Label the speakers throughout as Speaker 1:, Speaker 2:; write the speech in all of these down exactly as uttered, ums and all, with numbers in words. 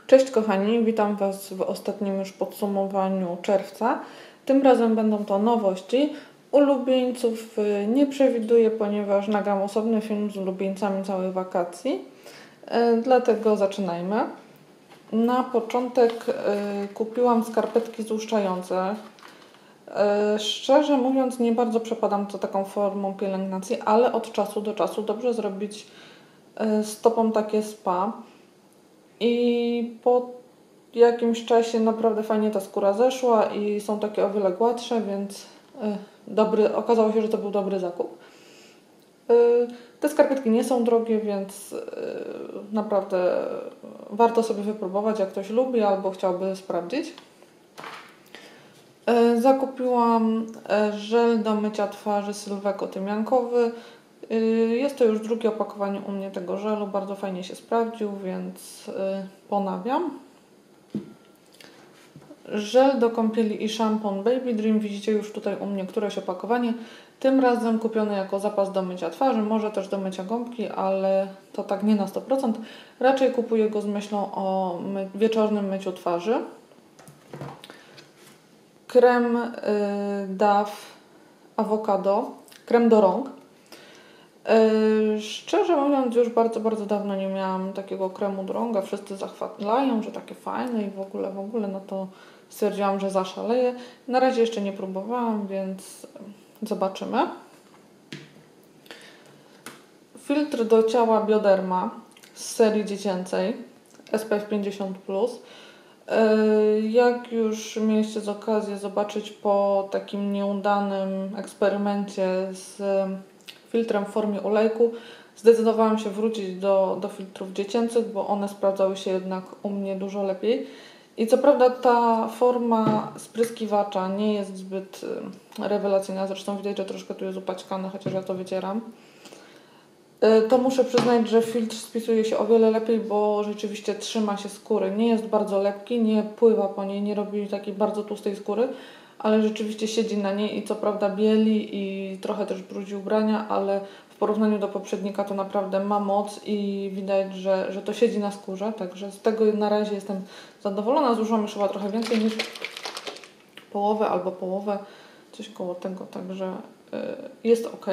Speaker 1: Cześć kochani, witam Was w ostatnim już podsumowaniu czerwca. Tym razem będą to nowości. Ulubieńców nie przewiduję, ponieważ nagram osobny film z ulubieńcami całych wakacji. Dlatego zaczynajmy. Na początek kupiłam skarpetki złuszczające. Szczerze mówiąc, nie bardzo przepadam za taką formą pielęgnacji, ale od czasu do czasu dobrze zrobić stopom takie spa. I po jakimś czasie naprawdę fajnie ta skóra zeszła i są takie o wiele gładsze, więc dobry, okazało się, że to był dobry zakup. Te skarpetki nie są drogie, więc naprawdę warto sobie wypróbować, jak ktoś lubi albo chciałby sprawdzić. Zakupiłam żel do mycia twarzy Sylweco tymiankowy. Jest to już drugie opakowanie u mnie tego żelu, bardzo fajnie się sprawdził, więc ponawiam. Żel do kąpieli i szampon Baby Dream, widzicie już tutaj u mnie któreś opakowanie, tym razem kupione jako zapas do mycia twarzy, może też do mycia gąbki, ale to tak nie na sto procent. Raczej kupuję go z myślą o my wieczornym myciu twarzy. Krem y, Dove Avocado, krem do rąk. Yy, szczerze mówiąc, już bardzo, bardzo dawno nie miałam takiego kremu do rąk, a wszyscy zachwalają, że takie fajne i w ogóle, w ogóle, no to stwierdziłam, że zaszaleję. Na razie jeszcze nie próbowałam, więc zobaczymy. Filtr do ciała Bioderma z serii dziecięcej S P F pięćdziesiąt plus. Yy, jak już mieliście z okazji zobaczyć po takim nieudanym eksperymencie z filtrem w formie olejku, zdecydowałam się wrócić do, do filtrów dziecięcych, bo one sprawdzały się jednak u mnie dużo lepiej. I co prawda ta forma spryskiwacza nie jest zbyt rewelacyjna, zresztą widać, że troszkę tu jest upaćkane, chociaż ja to wycieram. To muszę przyznać, że filtr spisuje się o wiele lepiej, bo rzeczywiście trzyma się skóry. Nie jest bardzo lepki, nie pływa po niej, nie robi takiej bardzo tłustej skóry, ale rzeczywiście siedzi na niej i co prawda bieli i trochę też brudzi ubrania, ale w porównaniu do poprzednika to naprawdę ma moc i widać, że, że to siedzi na skórze, także z tego na razie jestem zadowolona. Zużyłam już chyba trochę więcej niż połowę albo połowę, coś koło tego, także yy, jest ok.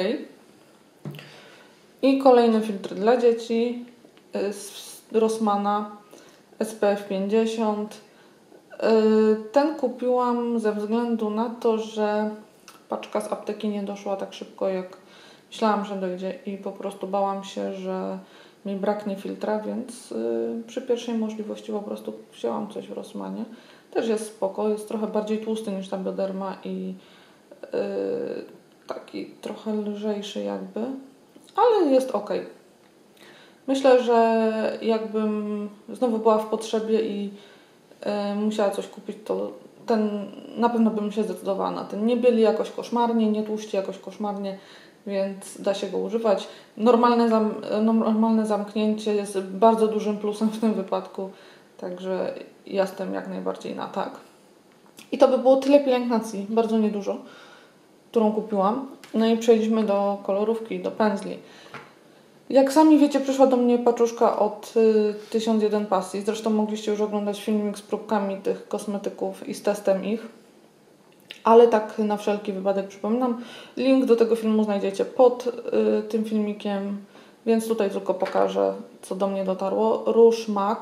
Speaker 1: I kolejny filtr dla dzieci yy, z Rossmana S P F pięćdziesiąt. Ten kupiłam ze względu na to, że paczka z apteki nie doszła tak szybko, jak myślałam, że dojdzie i po prostu bałam się, że mi braknie filtra, więc przy pierwszej możliwości po prostu wzięłam coś w Rossmanie. Też jest spoko, jest trochę bardziej tłusty niż ta Bioderma i yy, taki trochę lżejszy jakby, ale jest ok. Myślę, że jakbym znowu była w potrzebie i musiała coś kupić, to ten na pewno bym się zdecydowała na ten. Nie bieli jakoś koszmarnie, nie tłuści jakoś koszmarnie, więc da się go używać. Normalne, zam normalne zamknięcie jest bardzo dużym plusem w tym wypadku, także jestem jak najbardziej na tak. I to by było tyle pielęgnacji, bardzo niedużo, którą kupiłam. No i przejdźmy do kolorówki, do pędzli. Jak sami wiecie, przyszła do mnie paczuszka od y, tysiąc jeden pasji. Zresztą mogliście już oglądać filmik z próbkami tych kosmetyków i z testem ich. Ale tak na wszelki wypadek przypominam. Link do tego filmu znajdziecie pod y, tym filmikiem, więc tutaj tylko pokażę, co do mnie dotarło. Róż MAC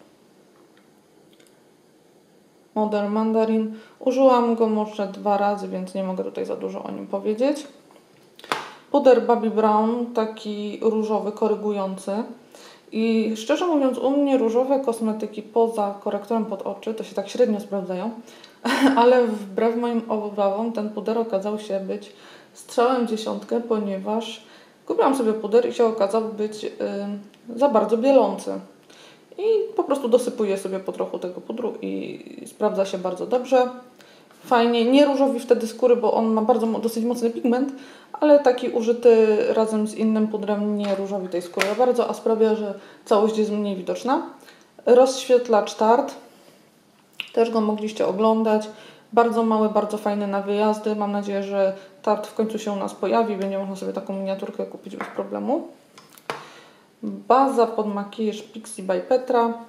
Speaker 1: Modern Mandarin. Użyłam go może dwa razy, więc nie mogę tutaj za dużo o nim powiedzieć. Puder Bobbi Brown, taki różowy, korygujący. I szczerze mówiąc, u mnie różowe kosmetyki poza korektorem pod oczy to się tak średnio sprawdzają, ale wbrew moim obawom ten puder okazał się być strzałem w dziesiątkę, ponieważ kupiłam sobie puder i się okazał być yy, za bardzo bielący. I po prostu dosypuję sobie po trochu tego pudru i sprawdza się bardzo dobrze. Fajnie, nie różowi wtedy skóry, bo on ma bardzo dosyć mocny pigment, ale taki użyty razem z innym pudrem nie różowi tej skóry bardzo, a sprawia, że całość jest mniej widoczna. Rozświetlacz Tarte, też go mogliście oglądać. Bardzo mały, bardzo fajny na wyjazdy. Mam nadzieję, że Tarte w końcu się u nas pojawi, będzie można sobie taką miniaturkę kupić bez problemu. Baza pod makijaż Pixi by Petra.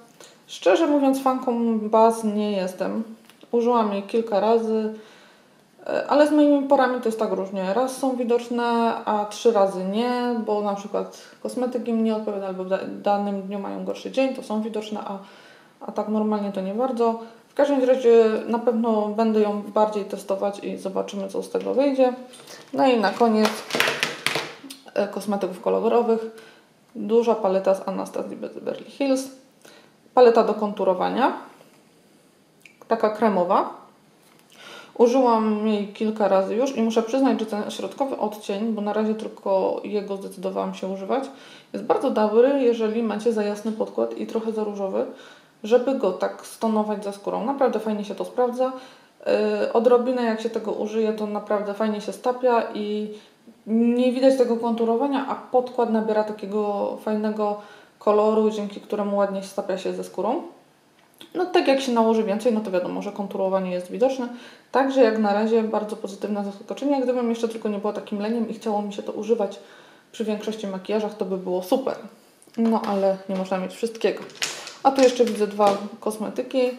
Speaker 1: Szczerze mówiąc, fanką baz nie jestem. Użyłam jej kilka razy, ale z moimi porami to jest tak różnie. Raz są widoczne, a trzy razy nie, bo na przykład kosmetyki mi nie odpowiadają albo w danym dniu mają gorszy dzień, to są widoczne, a, a tak normalnie to nie bardzo. W każdym razie na pewno będę ją bardziej testować i zobaczymy, co z tego wyjdzie. No i na koniec kosmetyków kolorowych. Duża paleta z Anastazji Beverly Hills. Paleta do konturowania. Taka kremowa. Użyłam jej kilka razy już i muszę przyznać, że ten środkowy odcień, bo na razie tylko jego zdecydowałam się używać, jest bardzo dobry, jeżeli macie za jasny podkład i trochę za różowy, żeby go tak stonować za skórą. Naprawdę fajnie się to sprawdza. Yy, odrobinę jak się tego użyje, to naprawdę fajnie się stapia i nie widać tego konturowania, a podkład nabiera takiego fajnego koloru, dzięki któremu ładnie stapia się ze skórą. No tak jak się nałoży więcej, no to wiadomo, że konturowanie jest widoczne. Także jak na razie bardzo pozytywne zaskoczenie. Gdybym jeszcze tylko nie była takim leniem i chciało mi się to używać przy większości makijażach, to by było super. No ale nie można mieć wszystkiego. A tu jeszcze widzę dwa kosmetyki. Yy,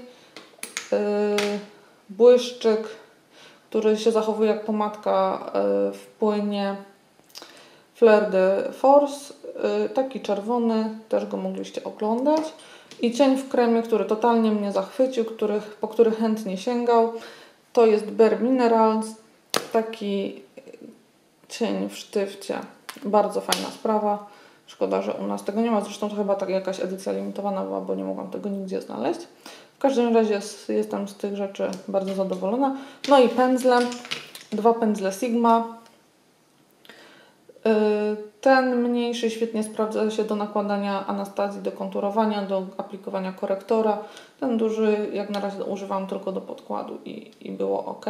Speaker 1: błyszczyk, który się zachowuje jak pomadka yy, w płynie Fleur de Force. Yy, taki czerwony, też go mogliście oglądać. I cień w kremie, który totalnie mnie zachwycił, których, po który chętnie sięgał, to jest Bare Minerals. Taki cień w sztywcie. Bardzo fajna sprawa. Szkoda, że u nas tego nie ma. Zresztą to chyba tak jakaś edycja limitowana była, bo nie mogłam tego nigdzie znaleźć. W każdym razie jestem z tych rzeczy bardzo zadowolona. No i pędzle. Dwa pędzle Sigma. Ten mniejszy świetnie sprawdza się do nakładania Anastazji, do konturowania, do aplikowania korektora. Ten duży jak na razie używam tylko do podkładu i, i było ok.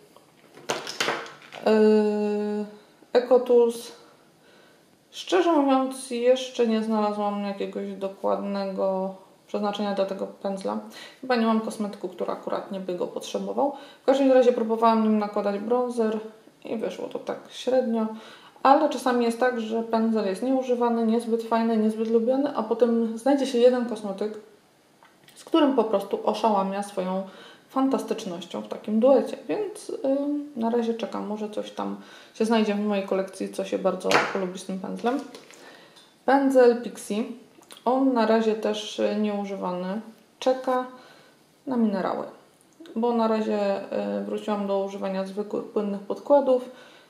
Speaker 1: Yy, EcoTools. Szczerze mówiąc, jeszcze nie znalazłam jakiegoś dokładnego przeznaczenia dla tego pędzla. Chyba nie mam kosmetyku, który akurat nie by go potrzebował. W każdym razie próbowałam nim nakładać bronzer i wyszło to tak średnio. Ale czasami jest tak, że pędzel jest nieużywany, niezbyt fajny, niezbyt lubiany, a potem znajdzie się jeden kosmetyk, z którym po prostu oszałamia swoją fantastycznością w takim duecie. Więc yy, na razie czekam, może coś tam się znajdzie w mojej kolekcji, co się bardzo polubi z tym pędzlem. Pędzel Pixie. On na razie też nieużywany. Czeka na minerały. Bo na razie yy, wróciłam do używania zwykłych, płynnych podkładów.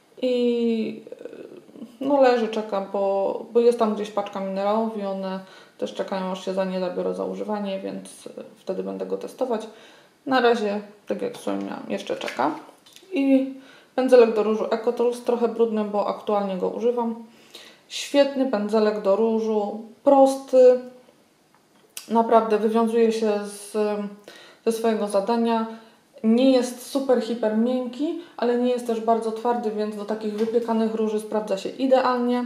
Speaker 1: I no leży, czeka, bo, bo jest tam gdzieś paczka minerałów i one też czekają, aż się za nie zabiorą za używanie, więc wtedy będę go testować. Na razie, tak jak wspomniałam, jeszcze czeka. I pędzelek do różu EcoTools, trochę brudny, bo aktualnie go używam. Świetny pędzelek do różu, prosty, naprawdę wywiązuje się z, ze swojego zadania. Nie jest super, hiper miękki, ale nie jest też bardzo twardy, więc do takich wypiekanych róży sprawdza się idealnie.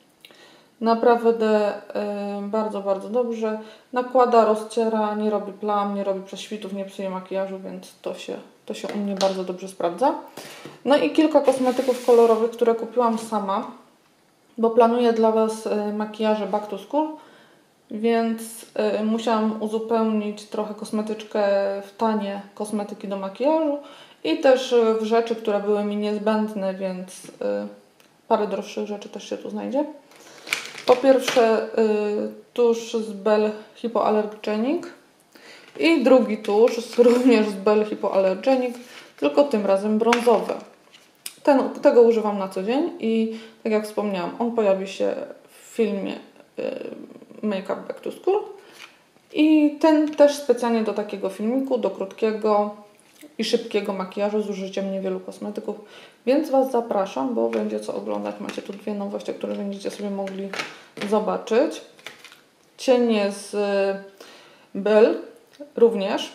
Speaker 1: Naprawdę yy, bardzo, bardzo dobrze. Nakłada, rozciera, nie robi plam, nie robi prześwitów, nie psuje makijażu, więc to się, to się u mnie bardzo dobrze sprawdza. No i kilka kosmetyków kolorowych, które kupiłam sama, bo planuję dla Was yy, makijaże back to school. Więc y, musiałam uzupełnić trochę kosmetyczkę w tanie kosmetyki do makijażu i też y, w rzeczy, które były mi niezbędne, więc y, parę droższych rzeczy też się tu znajdzie. Po pierwsze y, tusz z Bell Hypoallergenic i drugi tusz również z Bell Hypoallergenic, tylko tym razem brązowy. Ten, tego używam na co dzień i tak jak wspomniałam, on pojawi się w filmie y, Make Up Back to School i ten też specjalnie do takiego filmiku, do krótkiego i szybkiego makijażu z użyciem niewielu kosmetyków, więc Was zapraszam, bo będzie co oglądać. Macie tu dwie nowości, które będziecie sobie mogli zobaczyć. Cienie z Bell również.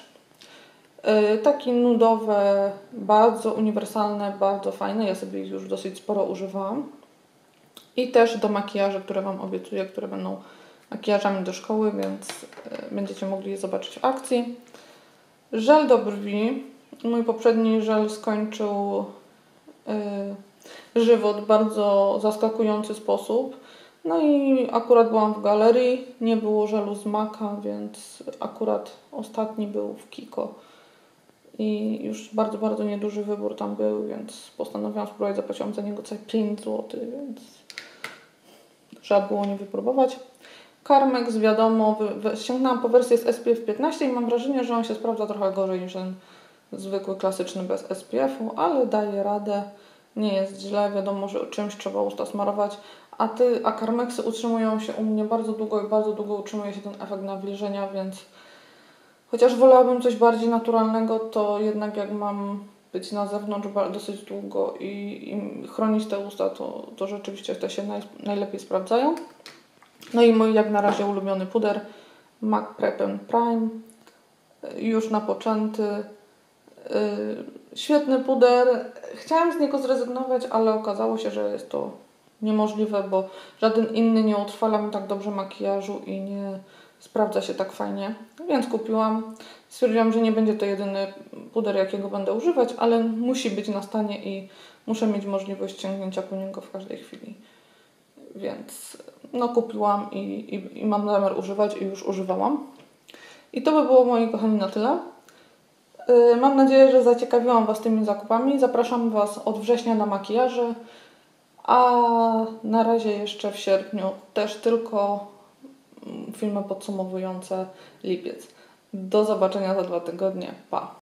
Speaker 1: Takie nudowe, bardzo uniwersalne, bardzo fajne. Ja sobie ich już dosyć sporo używałam. I też do makijaży, które Wam obiecuję, które będą makijażami do szkoły, więc będziecie mogli je zobaczyć w akcji. Żel do brwi. Mój poprzedni żel skończył yy, żywot w bardzo zaskakujący sposób. No i akurat byłam w galerii, nie było żelu z Maka, więc akurat ostatni był w Kiko. I już bardzo, bardzo nieduży wybór tam był, więc postanowiłam spróbować. Zapłaciłam za niego całe pięć złotych, więc trzeba było nie wypróbować. Carmex, wiadomo, sięgnęłam po wersję z S P F piętnaście i mam wrażenie, że on się sprawdza trochę gorzej niż ten zwykły, klasyczny bez S P F-u, ale daje radę, nie jest źle, wiadomo, że czymś trzeba usta smarować, a, ty, a Carmexy utrzymują się u mnie bardzo długo i bardzo długo utrzymuje się ten efekt nawilżenia, więc chociaż wolałabym coś bardziej naturalnego, to jednak jak mam być na zewnątrz dosyć długo i, i chronić te usta, to, to rzeczywiście te się naj, najlepiej sprawdzają. No i mój jak na razie ulubiony puder MAC Prep and Prime, już napoczęty. Yy, świetny puder. Chciałam z niego zrezygnować, ale okazało się, że jest to niemożliwe, bo żaden inny nie utrwala mi tak dobrze makijażu i nie sprawdza się tak fajnie, więc kupiłam. Stwierdziłam, że nie będzie to jedyny puder, jakiego będę używać, ale musi być na stanie i muszę mieć możliwość sięgnięcia po niego w każdej chwili. Więc no kupiłam i, i, i mam zamiar używać i już używałam. I to by było, moi kochani, na tyle. Yy, mam nadzieję, że zaciekawiłam Was tymi zakupami. Zapraszam Was od września na makijaże, a na razie jeszcze w sierpniu też tylko filmy podsumowujące lipiec. Do zobaczenia za dwa tygodnie. Pa!